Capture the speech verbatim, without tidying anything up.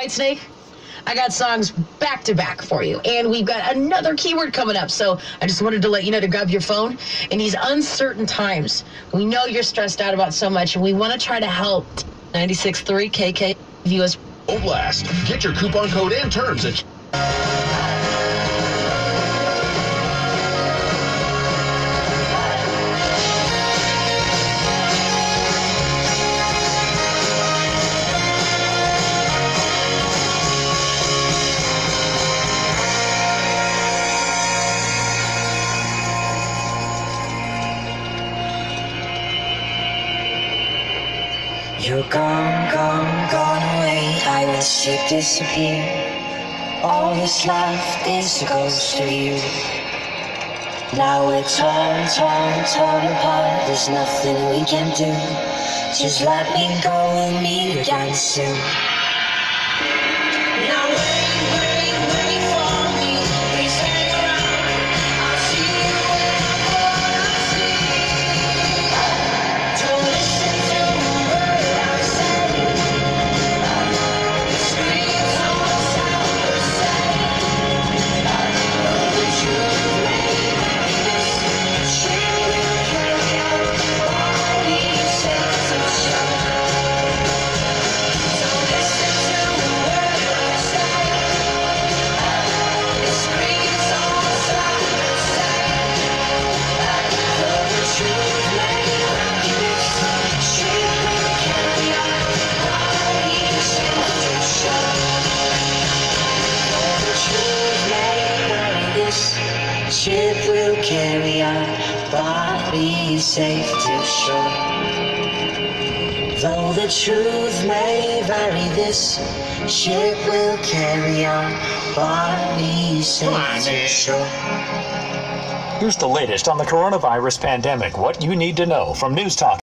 right, Snake? I got songs back to back for you, and we've got another keyword coming up. So I just wanted to let you know to grab your phone. In these uncertain times, we know you're stressed out about so much, and we want to try to help. ninety-six point three K K V S. Oh, blast. Get your coupon code and terms at... You're gone, gone, gone away. I watched you disappear. All that's left is a ghost of you. Now we're torn, torn, torn apart. There's nothing we can do. Just let me go and meet again soon. Now wait, wait, wait for me. Please hang around. I'll see you when I'm gone. I'll see. Don't listen to a word I say. The screams on the sound of say. The truth may be this. Shit will carry out. Body says to show. Don't listen to a word I say. The screams on the sound of say. The truth may be this. Shit will carry out. Body says to show. The truth may vary. This ship will carry our bodies safe to shore. Though the truth may vary, this ship will carry our bodies safe to shore. Here's the latest on the coronavirus pandemic. What you need to know from News Talk.